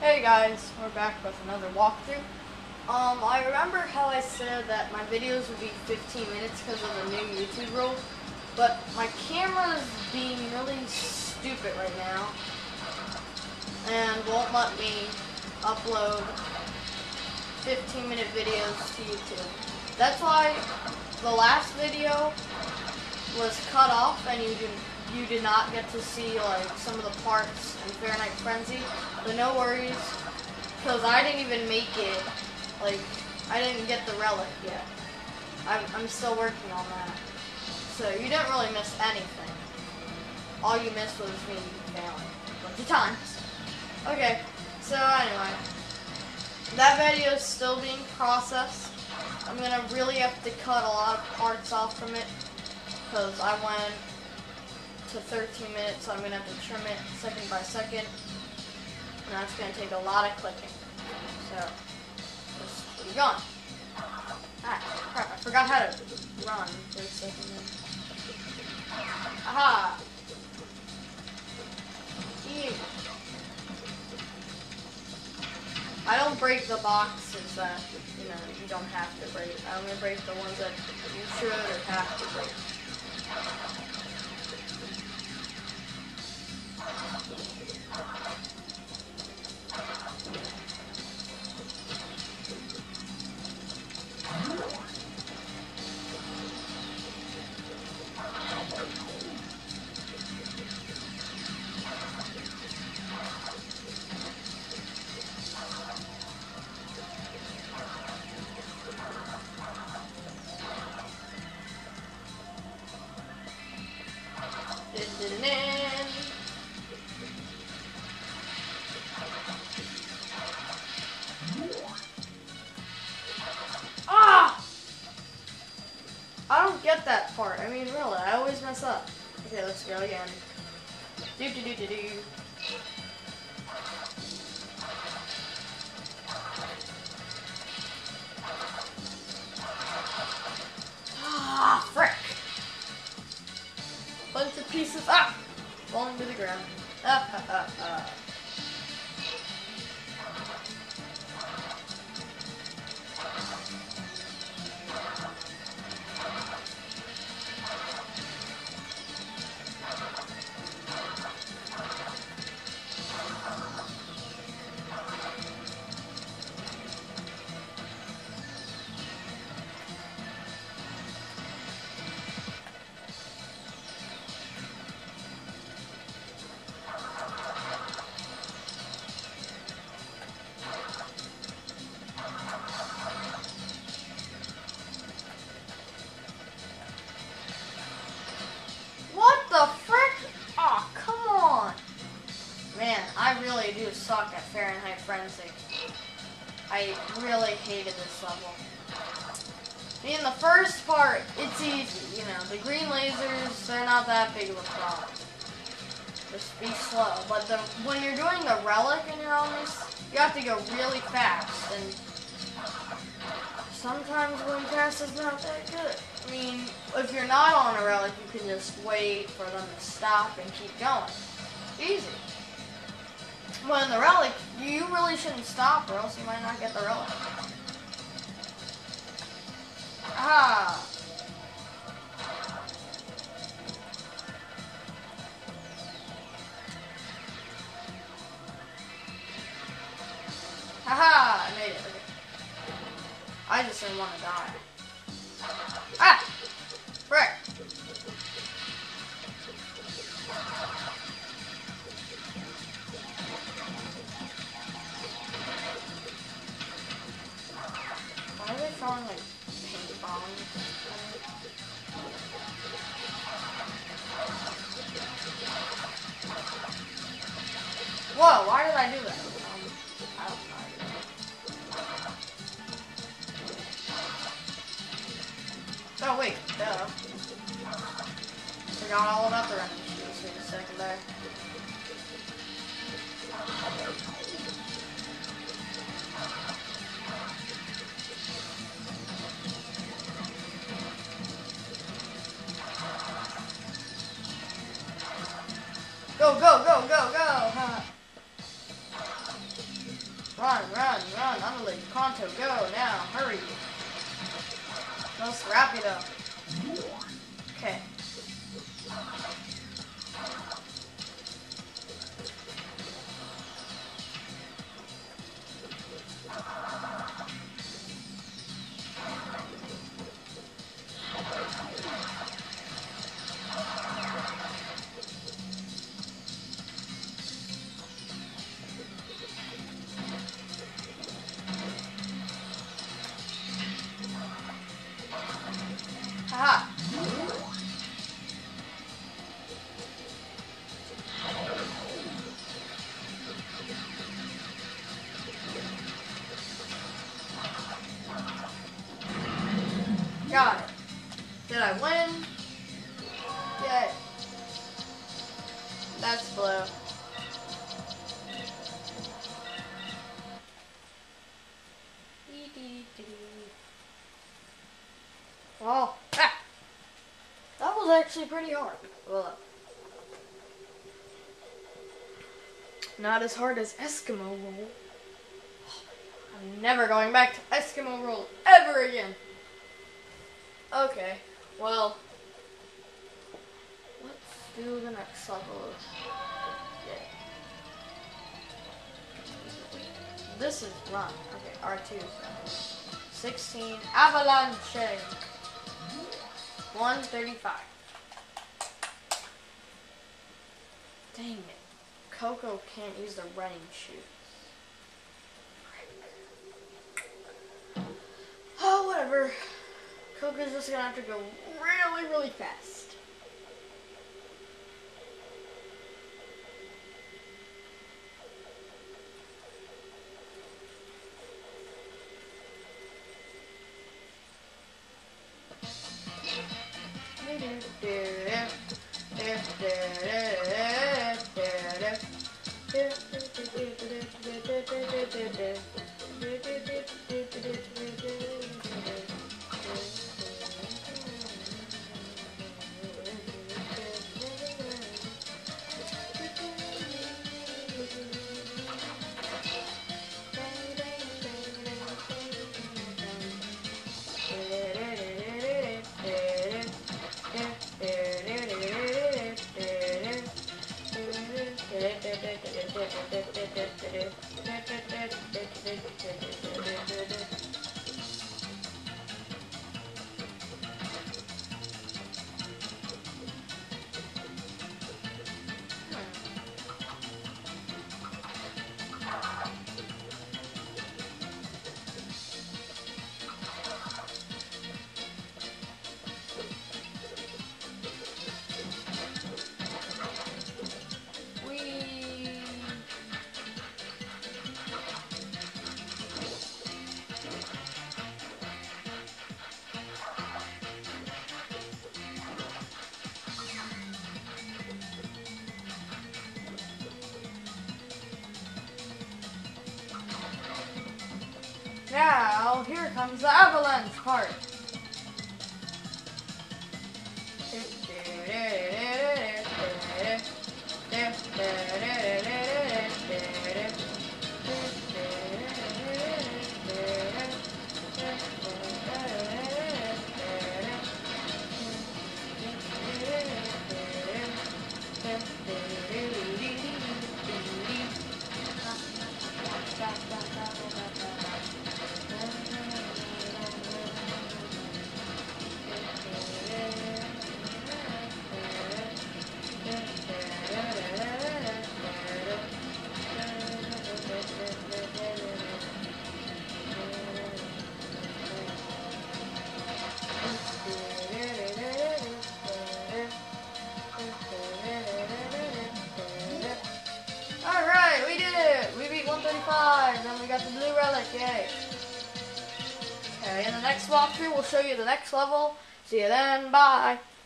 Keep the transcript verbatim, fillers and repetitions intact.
Hey guys, we're back with another walkthrough. Um, I remember how I said that my videos would be fifteen minutes because of the new YouTube rule, but my camera is being really stupid right now and won't let me upload fifteen minute videos to YouTube. That's why the last video was cut off and you didn't you did not get to see like some of the parts in Fahrenheit Frenzy, but no worries, because I didn't even make it, like, I didn't get the relic yet. I'm, I'm still working on that. So you didn't really miss anything. All you missed was me failing a bunch of times. Okay, so anyway, that video is still being processed. I'm gonna really have to cut a lot of parts off from it, because I went to thirteen minutes, so I'm going to have to trim it second by second, and that's going to take a lot of clicking. So, let's keep going. Ah, crap, I forgot how to run for a second then. Aha! Ew. I don't break the boxes that, you know, you don't have to break. I only break the ones that you should or have to break. Ah! I don't get that part. I mean, really, I always mess up. Okay, let's go again. Do do do do do. Ah, frick! Bunch of pieces, ah! Falling to the ground. Ah, ah, ah, ah. I really do suck at Fahrenheit Frenzy. I really hated this level. I mean, the first part, it's easy, you know. The green lasers, they're not that big of a problem. Just be slow. But the, when you're doing the relic and you're on this, you have to go really fast. And sometimes going fast is not that good. I mean, if you're not on a relic, you can just wait for them to stop and keep going. Easy. Well, in the relic, you really shouldn't stop or else you might not get the relic. Ah! Haha! I made it. Okay. I just didn't want to die. Ah! Frick! Why are they throwing like pink bombs? Whoa, why did I do that? Um, I don't know. Oh wait, duh. Forgot all about the running shoes. Wait a second there. Go, go, go, go, go! Run, run, run. Unleash. Conto, go now. Hurry. Most rapido. Okay. Haha. Got it. Did I win? Yay. That's blue. Well, ah, that was actually pretty hard. Well, not as hard as Eskimo roll. I'm never going back to Eskimo roll ever again. Okay, well, let's do the next level. Yeah. This is run. Okay, R two is run. sixteen, avalanche. one thirty-five. Dang it. Coco can't use the running shoes. Oh, whatever. Coco's just gonna have to go really, really fast. Now, here comes the avalanche part. Alright, we did it! We beat one thirty-five, and we got the blue relic, yay! Okay, in the next walkthrough, we'll show you the next level. See you then, bye!